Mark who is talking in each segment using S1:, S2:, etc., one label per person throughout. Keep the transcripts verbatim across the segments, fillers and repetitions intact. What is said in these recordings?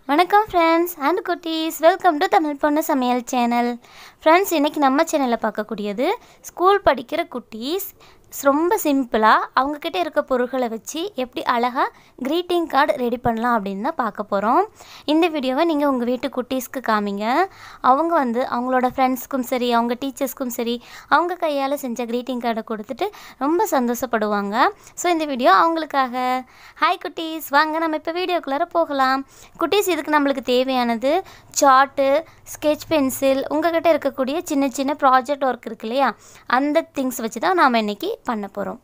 S1: வணக்கம் friends and குட்டீஸ், welcome to Tamil பொண்ணு சமையல் சேனல். ஃப்ரெண்ட்ஸ், இன்றைக்கி நம்ம சேனலில் பார்க்கக்கூடியது ஸ்கூல் படிக்கிற குட்டீஸ் ரொம்ப சிம்பிளாக அவங்கக்கிட்ட இருக்க பொருட்களை வச்சு எப்படி அழகாக க்ரீட்டிங் கார்டு ரெடி பண்ணலாம் அப்படின்னு தான் பார்க்க போகிறோம். இந்த வீடியோவை நீங்கள் உங்கள் வீட்டு குட்டீஸ்க்கு காமிங்க. அவங்க வந்து அவங்களோட ஃப்ரெண்ட்ஸ்க்கும் சரி, அவங்க டீச்சர்ஸ்க்கும் சரி, அவங்க கையால் செஞ்ச க்ரீட்டிங் கார்டை கொடுத்துட்டு ரொம்ப சந்தோஷப்படுவாங்க. ஸோ இந்த வீடியோ அவங்களுக்காக. ஹாய் குட்டீஸ், வாங்க நம்ம இப்போ வீடியோக்குள்ளார போகலாம். குட்டீஸ், இதுக்கு நம்மளுக்கு தேவையானது சார்ட்டு, ஸ்கெட்ச் பென்சில், உங்கள்கிட்ட இருக்கக்கூடிய சின்ன சின்ன ப்ராஜெக்ட் ஒர்க் இருக்கு இல்லையா, அந்த திங்ஸ் வச்சு தான் நாம் இன்றைக்கி பண்ண போகிறோம்.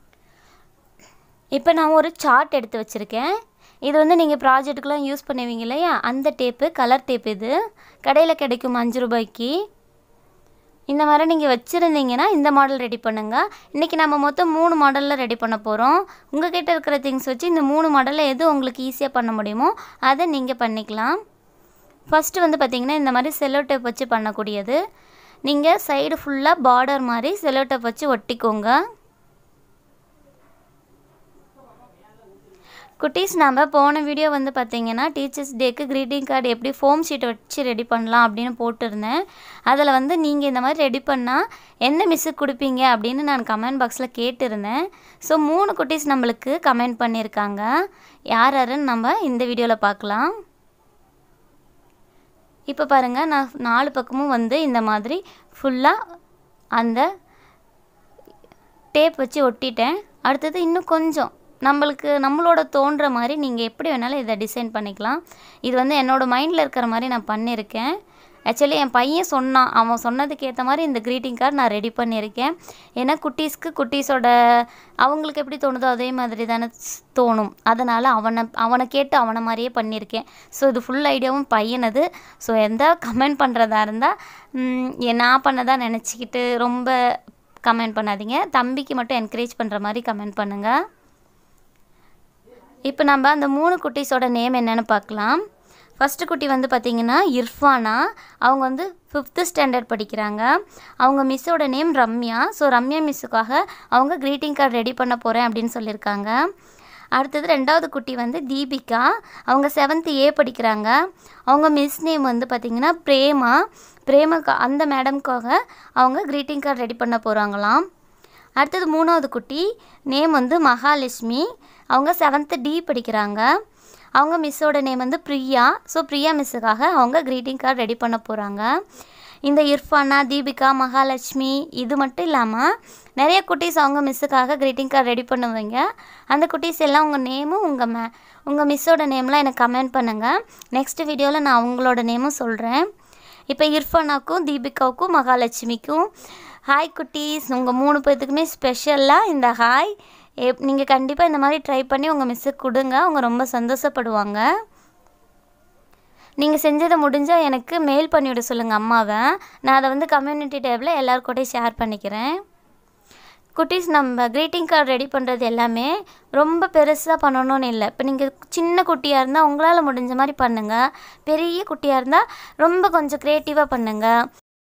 S1: இப்போ நான் ஒரு சார்ட் எடுத்து வச்சுருக்கேன். இது வந்து நீங்கள் ப்ராஜெக்ட்டுக்கெலாம் யூஸ் பண்ணுவீங்க இல்லையா, அந்த டேப்பு, கலர் டேப். இது கடையில் கிடைக்கும் அஞ்சு ரூபாய்க்கு. இந்த மாதிரி நீங்கள் வச்சுருந்தீங்கன்னா இந்த மாடல் ரெடி பண்ணுங்கள். இன்றைக்கி நம்ம மொத்தம் மூணு மாடலில் ரெடி பண்ண போகிறோம். உங்கள் கிட்டே இருக்கிற திங்ஸ் வச்சு இந்த மூணு மாடலில் எது உங்களுக்கு ஈஸியாக பண்ண முடியுமோ அதை நீங்கள் பண்ணிக்கலாம். ஃபஸ்ட்டு வந்து பார்த்திங்கன்னா இந்த மாதிரி செல்லோ டேப் வச்சு பண்ணக்கூடியது. நீங்கள் சைடு ஃபுல்லாக பார்டர் மாதிரி செல்லோ டேப் வச்சு ஒட்டிக்கோங்க. குட்டீஸ், நம்ம போன வீடியோ வந்து பார்த்திங்கன்னா டீச்சர்ஸ் டேக்கு க்ரீட்டிங் கார்டு எப்படி ஃபோம் ஷீட் வச்சு ரெடி பண்ணலாம் அப்படின்னு போட்டிருந்தேன். அதில் வந்து நீங்கள் இந்த மாதிரி ரெடி பண்ணால் எந்த மிஸ்ஸுக்கு கொடுப்பீங்க அப்படின்னு நான் கமெண்ட் பாக்ஸில் கேட்டிருந்தேன். ஸோ மூணு குட்டீஸ் நம்மளுக்கு கமெண்ட் பண்ணியிருக்காங்க. யார் யாருன்னு நம்ம இந்த வீடியோவில் பார்க்கலாம். இப்போ பாருங்கள், நான் நாலு பக்கமும் வந்து இந்த மாதிரி ஃபுல்லாக அந்த டேப் வச்சு ஒட்டிட்டேன். அடுத்தது இன்னும் கொஞ்சம் நம்மளுக்கு நம்மளோட தோன்ற மாதிரி நீங்கள் எப்படி வேணாலும் இதை டிசைன் பண்ணிக்கலாம். இது வந்து என்னோடய மைண்டில் இருக்கிற மாதிரி நான் பண்ணியிருக்கேன். ஆக்சுவலி என் பையன் சொன்னான், அவன் சொன்னதுக்கு ஏற்ற மாதிரி இந்த க்ரீட்டிங் கார்டு நான் ரெடி பண்ணியிருக்கேன். ஏன்னா குட்டீஸ்க்கு குட்டீஸோட அவங்களுக்கு எப்படி தோணுதோ அதே மாதிரி தானே தோணும். அதனால் அவனை அவனை கேட்டு அவனை மாதிரியே பண்ணியிருக்கேன். ஸோ இது ஃபுல் ஐடியாவும் பையனது. ஸோ எந்த கமெண்ட் பண்ணுறதா இருந்தால் நான் பண்ணதாக நினச்சிக்கிட்டு ரொம்ப கமெண்ட் பண்ணாதீங்க. தம்பிக்கு மட்டும் என்கரேஜ் பண்ணுற மாதிரி கமெண்ட் பண்ணுங்கள். இப்போ நம்ம அந்த மூணு குட்டீஸோட நேம் என்னென்னு பார்க்கலாம். ஃபஸ்ட்டு குட்டி வந்து பார்த்திங்கன்னா இர்ஃபானா. அவங்க வந்து ஃபிஃப்த்து ஸ்டாண்டர்ட் படிக்கிறாங்க. அவங்க மிஸ்ஸோட நேம் ரம்யா. ஸோ ரம்யா மிஸ்ஸுக்காக அவங்க க்ரீட்டிங் கார்டு ரெடி பண்ண போகிறேன் அப்படின்னு சொல்லியிருக்காங்க. அடுத்தது ரெண்டாவது குட்டி வந்து தீபிகா. அவங்க செவன்த்து ஏ படிக்கிறாங்க. அவங்க மிஸ் நேம் வந்து பார்த்திங்கன்னா பிரேமா. பிரேமக்கா அந்த மேடம்காக அவங்க க்ரீட்டிங் கார்டு ரெடி பண்ண போகிறாங்களாம். அடுத்தது மூணாவது குட்டி நேம் வந்து மகாலட்சுமி. அவங்க செவன்த்து டி படிக்கிறாங்க. அவங்க மிஸ்ஸோட நேம் வந்து பிரியா. ஸோ பிரியா மிஸ்ஸுக்காக அவங்க க்ரீட்டிங் கார்டு ரெடி பண்ண போகிறாங்க. இந்த இர்ஃபானா, தீபிகா, மகாலட்சுமி இது மட்டும் இல்லாமல் நிறைய குட்டீஸ் அவங்க மிஸ்ஸுக்காக க்ரீட்டிங் கார்டு ரெடி பண்ணுவீங்க. அந்த குட்டீஸ் எல்லாம் உங்கள் நேமும் உங்கள் மே உங்கள் மிஸ்ஸோட நேம்லாம் எனக்கு கமெண்ட் பண்ணுங்கள். நெக்ஸ்ட் வீடியோவில் நான் அவங்களோட நேமும் சொல்கிறேன். இப்போ இர்ஃபானாக்கும், தீபிகாவுக்கும், மகாலட்சுமிக்கும் ஹாய் குட்டீஸ். உங்கள் மூணு பேர்த்துக்குமே ஸ்பெஷலாக இந்த ஹாய். எப் நீங்கள் கண்டிப்பாக இந்த மாதிரி ட்ரை பண்ணி உங்கள் மிஸ்ஸுக்கு கொடுங்க. அவங்க ரொம்ப சந்தோஷப்படுவாங்க. நீங்கள் செஞ்சதை முடிஞ்சால் எனக்கு மெயில் பண்ணிவிட சொல்லுங்கள் அம்மாவை. நான் அதை வந்து கம்யூனிட்டி டேபிளில் எல்லாருக்கூடயும் ஷேர் பண்ணிக்கிறேன். குட்டீஸ், நம்ம க்ரீட்டிங் கார்டு ரெடி பண்ணுறது எல்லாமே ரொம்ப பெருசாக பண்ணணும்னு இல்லை. இப்போ நீங்கள் சின்ன குட்டியாக இருந்தால் உங்களால் முடிஞ்ச மாதிரி பண்ணுங்கள். பெரிய குட்டியாக இருந்தால் ரொம்ப கொஞ்சம் க்ரியேட்டிவாக பண்ணுங்கள்.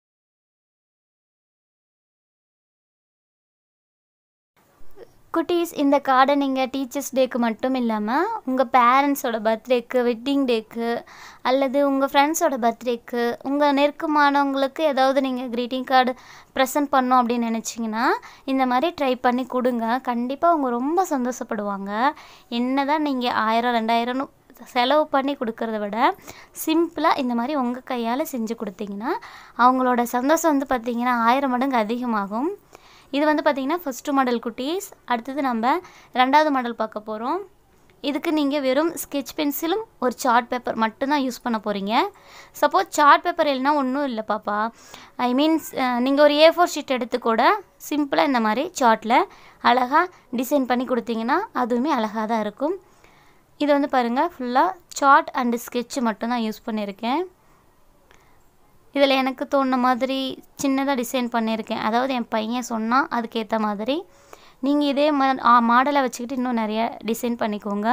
S1: குட்டீஸ், இந்த கார்டை நீங்கள் டீச்சர்ஸ் டேக்கு மட்டும் இல்லாமல் உங்கள் பேரண்ட்ஸோட பர்த்டேக்கு, வெட்டிங் டேக்கு, அல்லது உங்கள் ஃப்ரெண்ட்ஸோட பர்த்டேக்கு, உங்கள் நெருக்கமானவங்களுக்கு ஏதாவது நீங்கள் க்ரீட்டிங் கார்டு ப்ரெசென்ட் பண்ணோம் அப்படின்னு நினச்சிங்கன்னா இந்த மாதிரி ட்ரை பண்ணி கொடுங்க. கண்டிப்பாக அவங்க ரொம்ப சந்தோஷப்படுவாங்க. என்ன தான் நீங்கள் ஆயிரம் ரெண்டாயிரம்னு செலவு பண்ணி கொடுக்கறத விட சிம்பிளாக இந்த மாதிரி உங்கள் கையால் செஞ்சு கொடுத்தீங்கன்னா அவங்களோட சந்தோஷம் வந்து பார்த்திங்கன்னா ஆயிரம் மடங்கு அதிகமாகும். இது வந்து பார்த்திங்கன்னா ஃபஸ்ட்டு மாடல் குட்டீஸ். அடுத்தது நம்ம ரெண்டாவது மாடல் பார்க்க போகிறோம். இதுக்கு நீங்கள் வெறும் ஸ்கெட்ச் பென்சிலும் ஒரு சார்ட் பேப்பர் மட்டும்தான் யூஸ் பண்ண போகிறீங்க. சப்போஸ் சார்ட் பேப்பர் இல்லைனா ஒன்றும் இல்லை பாப்பா. ஐ மீன்ஸ் நீங்கள் ஒரு ஏ ஃபோர் ஷீட் எடுத்து கூட சிம்பிளாக இந்த மாதிரி சார்ட்டில் அழகாக டிசைன் பண்ணி கொடுத்தீங்கன்னா அதுவுமே அழகாக தான் இருக்கும். இது வந்து பாருங்கள், ஃபுல்லாக சார்ட் அண்டு ஸ்கெட்சு மட்டும்தான் யூஸ் பண்ணியிருக்கேன். இதில் எனக்கு தோணுன மாதிரி சின்னதாக டிசைன் பண்ணியிருக்கேன். அதாவது என் பையன் சொன்னால் அதுக்கேற்ற மாதிரி. நீங்கள் இதே மா மாடலை வச்சுக்கிட்டு இன்னும் நிறைய டிசைன் பண்ணிக்கோங்க.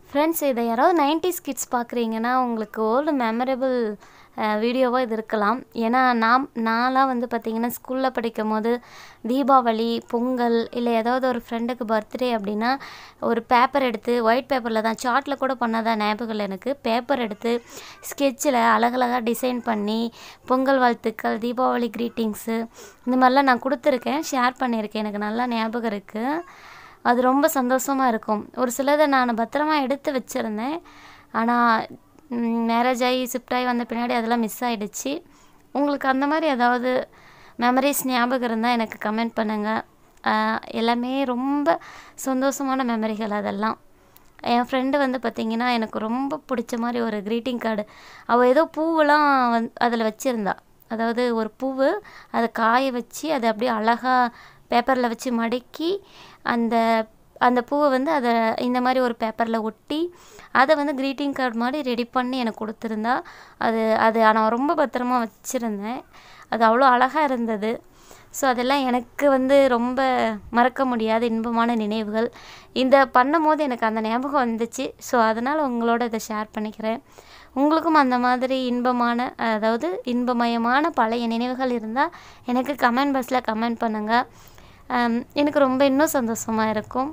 S1: ஃப்ரெண்ட்ஸ், இதை யாராவது நைன்டிஸ் கிட்ஸ் பார்க்குறீங்கன்னா உங்களுக்கு ஓல்டு மெமரபிள் வீடியோவாக இது இருக்கலாம். ஏன்னா நான் நான்லாம் வந்து பார்த்திங்கன்னா ஸ்கூலில் படிக்கும் போது தீபாவளி, பொங்கல் இல்லை ஏதாவது ஒரு ஃப்ரெண்டுக்கு பர்த்டே அப்படின்னா ஒரு பேப்பர் எடுத்து ஒயிட் பேப்பரில் தான் சார்ட்டில் கூட பண்ணதா ஞாபகம் எனக்கு. பேப்பர் எடுத்து ஸ்கெட்சில் அழகழகாக டிசைன் பண்ணி பொங்கல் வாழ்த்துக்கள், தீபாவளி க்ரீட்டிங்ஸு இந்த மாதிரிலாம் நான் கொடுத்துருக்கேன், ஷேர் பண்ணியிருக்கேன். எனக்கு நல்லா ஞாபகம் இருக்குது. அது ரொம்ப சந்தோஷமாக இருக்கும். ஒரு சிலதை நான் பத்திரமா எடுத்து வச்சுருந்தேன். ஆனால் மேரேஜ் ஆகி ஷிஃப்ட் ஆகி வந்த பின்னாடி அதெல்லாம் மிஸ் ஆகிடுச்சு. உங்களுக்கு அந்த மாதிரி ஏதாவது மெமரிஸ் ஞாபகம் இருந்தால் எனக்கு கமெண்ட் பண்ணுங்கள். எல்லாமே ரொம்ப சந்தோஷமான மெமரிகள் அதெல்லாம். என் ஃப்ரெண்டு வந்து பார்த்திங்கன்னா எனக்கு ரொம்ப பிடிச்ச மாதிரி ஒரு க்ரீட்டிங் கார்டு, அவள் ஏதோ பூவெல்லாம் வந் அதில் வச்சுருந்தா. அதாவது ஒரு பூவு அதை காய வச்சு அதை அப்படியே அழகாக பேப்பரில் வச்சு மடக்கி அந்த அந்த பூவை வந்து அதை இந்த மாதிரி ஒரு பேப்பரில் ஒட்டி அதை வந்து க்ரீட்டிங் கார்டு மாதிரி ரெடி பண்ணி எனக்கு கொடுத்துருந்தா. அது அது நான் ரொம்ப பத்திரமா வச்சுருந்தேன். அது அவ்வளோ அழகாக இருந்தது. ஸோ அதெல்லாம் எனக்கு வந்து ரொம்ப மறக்க முடியாத இன்பமான நினைவுகள். இந்த பண்ணும் போது எனக்கு அந்த ஞாபகம் வந்துச்சு. ஸோ அதனால் உங்களோட இதை ஷேர் பண்ணிக்கிறேன். உங்களுக்கும் அந்த மாதிரி இன்பமான அதாவது இன்பமயமான பழைய நினைவுகள் இருந்தால் எனக்கு கமெண்ட் பாக்ஸில் கமெண்ட் பண்ணுங்கள். எனக்கு ரொம்ப இன்னும் சந்தோஷமாக இருக்கும்.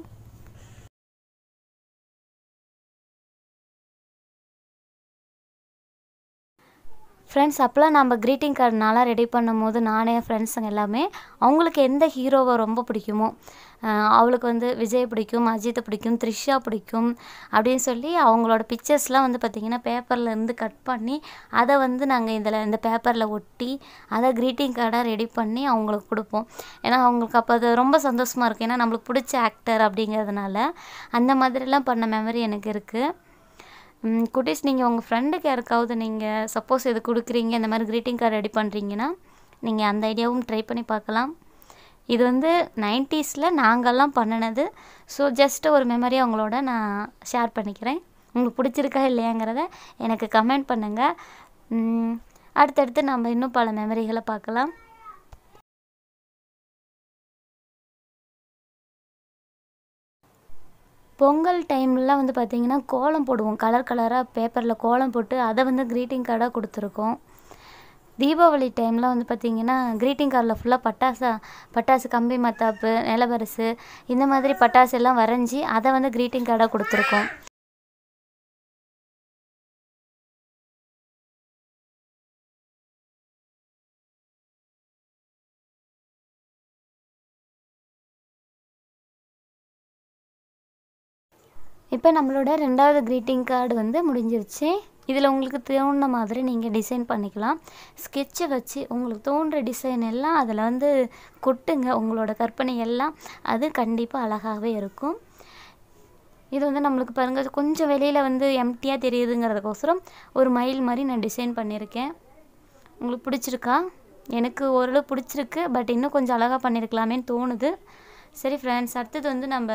S1: ஃப்ரெண்ட்ஸ், அப்போலாம் நம்ம க்ரீட்டிங் கார்டு நான்லாம் ரெடி பண்ணும் போது நானே ஃப்ரெண்ட்ஸுங்க எல்லாமே அவங்களுக்கு எந்த ஹீரோவை ரொம்ப பிடிக்குமோ, அவளுக்கு வந்து விஜய் பிடிக்கும், அஜித்தை பிடிக்கும், த்ரிஷா பிடிக்கும் அப்படின்னு சொல்லி அவங்களோட பிக்சர்ஸ்லாம் வந்து பார்த்திங்கன்னா பேப்பரில் இருந்து கட் பண்ணி அதை வந்து நாங்கள் இதில் இந்த பேப்பரில் ஒட்டி அதை க்ரீட்டிங் கார்டாக ரெடி பண்ணி அவங்களுக்கு கொடுப்போம். ஏன்னா அவங்களுக்கு அப்போ அது ரொம்ப சந்தோஷமாக இருக்கும். ஏன்னா நம்மளுக்கு பிடிச்ச ஆக்டர் அப்படிங்கிறதுனால அந்த மாதிரிலாம் பண்ண மெமரி எனக்கு இருக்குது. குட்டீஸ், நீங்கள் உங்கள் ஃப்ரெண்டுக்கு யாருக்காவது நீங்கள் சப்போஸ் இது கொடுக்குறீங்க, இந்த மாதிரி க்ரீட்டிங் கார்டு ரெடி பண்ணுறீங்கன்னா நீங்கள் அந்த ஐடியாவும் ட்ரை பண்ணி பார்க்கலாம். இது வந்து நைன்டீஸில் நாங்கள்லாம் பண்ணினது. ஸோ ஜஸ்ட்டு ஒரு மெமரியை அவங்களோட நான் ஷேர் பண்ணிக்கிறேன். உங்களுக்கு பிடிச்சிருக்கா இல்லையாங்கிறத எனக்கு கமெண்ட் பண்ணுங்கள். அடுத்தடுத்து நம்ம இன்னும் பல மெமரிகளை பார்க்கலாம். பொங்கல் டைம்லலாம் வந்து பார்த்திங்கன்னா கோலம் போடுவோம். கலர் கலராக பேப்பரில் கோலம் போட்டு அதை வந்து க்ரீட்டிங் கார்டாக கொடுத்துருக்கோம். தீபாவளி டைமில் வந்து பார்த்திங்கன்னா க்ரீட்டிங் கார்டில் ஃபுல்லாக பட்டாசா பட்டாசு கம்பி மத்தாப்பு, நிலவரிசு இந்த மாதிரி பட்டாசு எல்லாம் வரைஞ்சி அதை வந்து க்ரீட்டிங் கார்டாக கொடுத்துருக்கோம். இப்போ நம்மளோட ரெண்டாவது க்ரீட்டிங் கார்டு வந்து முடிஞ்சிருச்சு. இதில் உங்களுக்கு தோணுன மாதிரி நீங்கள் டிசைன் பண்ணிக்கலாம். ஸ்கெட்சை வச்சு உங்களுக்கு தோன்ற டிசைன் எல்லாம் அதில் வந்து கொட்டுங்க. உங்களோட கற்பனை எல்லாம் அது கண்டிப்பாக அழகாகவே இருக்கும். இது வந்து நம்மளுக்கு பாருங்கள் கொஞ்சம் வெளியில் வந்து எம்டியாக தெரியுதுங்கிறதுக்கோசரம் ஒரு மயில் மாதிரி நான் டிசைன் பண்ணியிருக்கேன். உங்களுக்கு பிடிச்சிருக்கா? எனக்கு ஓரளவு பிடிச்சிருக்கு. பட் இன்னும் கொஞ்சம் அழகாக பண்ணியிருக்கலாமேன்னு தோணுது. சரி ஃப்ரெண்ட்ஸ், அடுத்தது வந்து நம்ம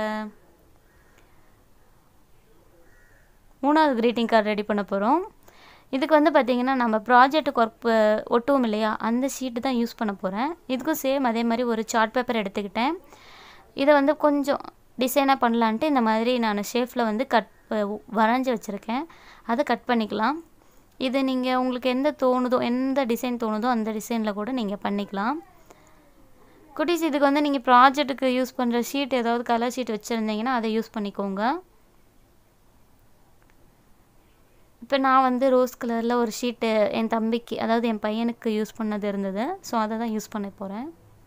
S1: மூணாவது க்ரீட்டிங் கார்டு ரெடி பண்ண போகிறோம். இதுக்கு வந்து பார்த்திங்கன்னா நம்ம ப்ராஜெக்ட்டுக்கு ஒர்க் ஒட்டுவோம் இல்லையா, அந்த ஷீட்டு தான் யூஸ் பண்ண போகிறேன். இதுக்கும் சேம் அதே மாதிரி ஒரு சார்ட் பேப்பர் எடுத்துக்கிட்டேன். இதை வந்து கொஞ்சம் டிசைனாக பண்ணலான்ட்டு இந்த மாதிரி நான் ஷேஃபில் வந்து கட் வரைஞ்சி வச்சுருக்கேன். அதை கட் பண்ணிக்கலாம். இது நீங்கள் உங்களுக்கு எந்த தோணுதோ எந்த டிசைன் தோணுதோ அந்த டிசைனில் கூட நீங்கள் பண்ணிக்கலாம். குட்டீஸ், இதுக்கு வந்து நீங்கள் ப்ராஜெக்ட்டுக்கு யூஸ் பண்ணுற ஷீட் ஏதாவது கலர் ஷீட் வச்சுருந்தீங்கன்னா அதை யூஸ் பண்ணிக்கோங்க. இப்போ நான் வந்து ரோஸ் கலரில் ஒரு ஷீட்டு என் தம்பிக்கு அதாவது என் பையனுக்கு யூஸ் பண்ணது இருந்தது. ஸோ அதை தான் யூஸ் பண்ண போகிறேன்.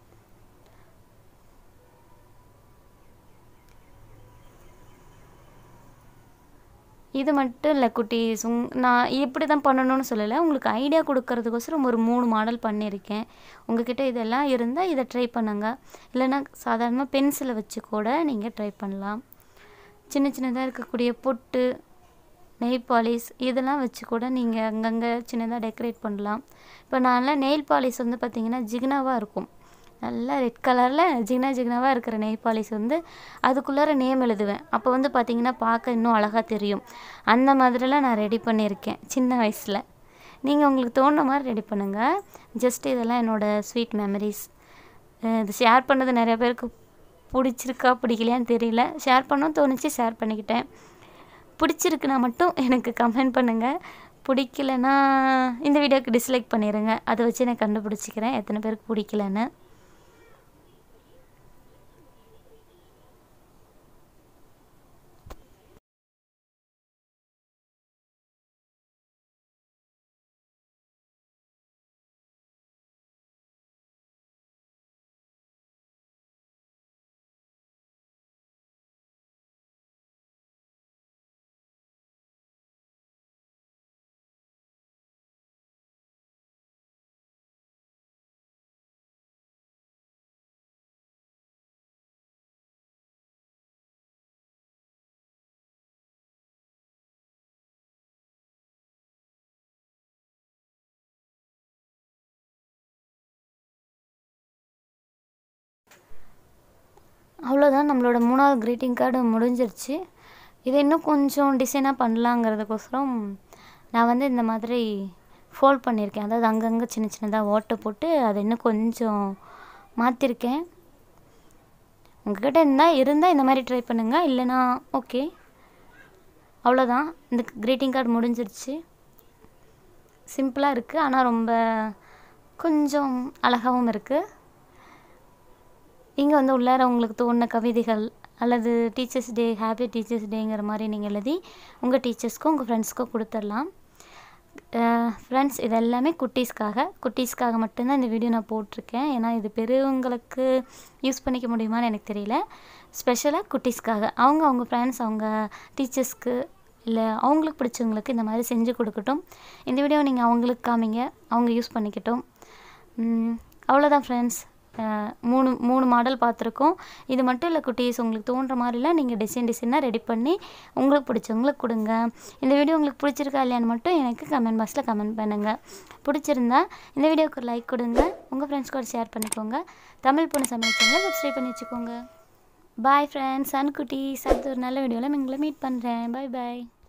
S1: இது மட்டும் இல்லை குட்டீஸ், உங் நான் இப்படி தான் பண்ணணும்னு சொல்லலை. உங்களுக்கு ஐடியா கொடுக்கறதுக்கோசரம் ஒரு மூணு மாடல் பண்ணியிருக்கேன். உங்கள்கிட்ட இதெல்லாம் இருந்தால் இதை ட்ரை பண்ணுங்கள். இல்லைன்னா சாதாரணமாக பென்சிலை வச்சு கூட நீங்கள் ட்ரை பண்ணலாம். சின்ன சின்னதாக இருக்கக்கூடிய பொட்டு, நெயில் பாலிஷ் இதெல்லாம் வச்சு கூட நீங்கள் அங்கங்கே சின்னதாக டெக்கரேட் பண்ணலாம். இப்போ நான்லாம் நெயில் பாலிஷ் வந்து பார்த்திங்கன்னா ஜிகினாவாக இருக்கும். நல்லா ரெட் கலரில் ஜிகினா ஜிகினாவாக இருக்கிற நெயில் பாலிஷ் வந்து அதுக்குள்ளார நேம் எழுதுவேன். அப்போ வந்து பார்த்திங்கன்னா பார்க்க இன்னும் அழகாக தெரியும். அந்த மாதிரிலாம் நான் ரெடி பண்ணியிருக்கேன் சின்ன வயசில். நீங்கள் உங்களுக்கு தோணுன மாதிரி ரெடி பண்ணுங்கள். ஜஸ்ட் இதெல்லாம் என்னோடய ஸ்வீட் மெமரிஸ். இது ஷேர் பண்ணது நிறைய பேருக்கு பிடிச்சிருக்கா பிடிக்கலையான்னு தெரியல. ஷேர் பண்ணவும் தோணுச்சு, ஷேர் பண்ணிக்கிட்டேன். பிடிச்சிருக்குன்னா மட்டும் எனக்கு கமெண்ட் பண்ணுங்கள். பிடிக்கலன்னா இந்த வீடியோக்கு டிஸ்லைக் பண்ணிடுங்க. அதை வச்சு நான் கண்டுபிடிச்சிக்கிறேன் எத்தனை பேருக்கு பிடிக்கலன்னு. அவ்வளோதான், நம்மளோட மூணாவது க்ரீட்டிங் கார்டு முடிஞ்சிருச்சு. இதை இன்னும் கொஞ்சம் டிசைனாக பண்ணலாங்கிறதுக்கோசரம் நான் வந்து இந்த மாதிரி ஃபோல்ட் பண்ணியிருக்கேன். அதாவது அங்கங்கே சின்ன சின்னதாக ஓட்டை போட்டு அதை இன்னும் கொஞ்சம் மாற்றிருக்கேன். உங்கள்கிட்ட இருந்தால் இருந்தால் இந்த மாதிரி ட்ரை பண்ணுங்கள், இல்லைனா ஓகே. அவ்வளோதான், இந்த க்ரீட்டிங் கார்டு முடிஞ்சிருச்சு. சிம்பிளாக இருக்குது, ஆனால் ரொம்ப கொஞ்சம் அழகாகவும் இருக்குது. இங்கே வந்து உள்ளார உங்களுக்கு தோணுன கவிதைகள் அல்லது டீச்சர்ஸ் டே, ஹாப்பி டீச்சர்ஸ் டேங்கிற மாதிரி நீங்கள் எழுதி உங்கள் டீச்சர்ஸ்க்கும் உங்கள் ஃப்ரெண்ட்ஸ்க்கும் கொடுத்துடலாம். ஃப்ரெண்ட்ஸ், இது எல்லாமே குட்டீஸ்க்காக குட்டீஸ்க்காக மட்டும்தான் இந்த வீடியோ நான் போட்டிருக்கேன். ஏன்னா இது பெரியவங்களுக்கு யூஸ் பண்ணிக்க முடியுமான்னு எனக்கு தெரியல. ஸ்பெஷலாக குட்டீஸ்க்காக அவங்க அவங்க ஃப்ரெண்ட்ஸ் அவங்க டீச்சர்ஸ்க்கு இல்லை அவங்களுக்கு பிடிச்சவங்களுக்கு இந்த மாதிரி செஞ்சு கொடுக்கட்டும். இந்த வீடியோ நீங்கள் அவங்களுக்கு காமிங்க, அவங்க யூஸ் பண்ணிக்கட்டும். அவ்வளோதான் ஃப்ரெண்ட்ஸ், மூணு மூணு மாடல் பார்த்துருக்கோம். இது மட்டும் இல்லை குட்டீஸ், உங்களுக்கு தோன்ற மாதிரிலாம் நீங்கள் டிசைன் டிசைனாக ரெடி பண்ணி உங்களுக்கு பிடிச்சவங்களுக்கு கொடுங்க. இந்த வீடியோ உங்களுக்கு பிடிச்சிருக்கா இல்லையான்னு மட்டும் எனக்கு கமெண்ட் பாக்ஸில் கமெண்ட் பண்ணுங்கள். பிடிச்சிருந்தா இந்த வீடியோவுக்கு ஒரு லைக் கொடுங்க, உங்கள் ஃப்ரெண்ட்ஸ் கூட ஷேர் பண்ணிக்கோங்க. தமிழ் பொண்ணு சமையல் சேனலை சப்ஸ்கிரைப் பண்ணி வச்சுக்கோங்க. பாய் ஃப்ரெண்ட்ஸ் அண்ட் குட்டீஸ், அடுத்த ஒரு நல்ல வீடியோவில் உங்களை மீட் பண்ணுறேன். பாய் பாய்.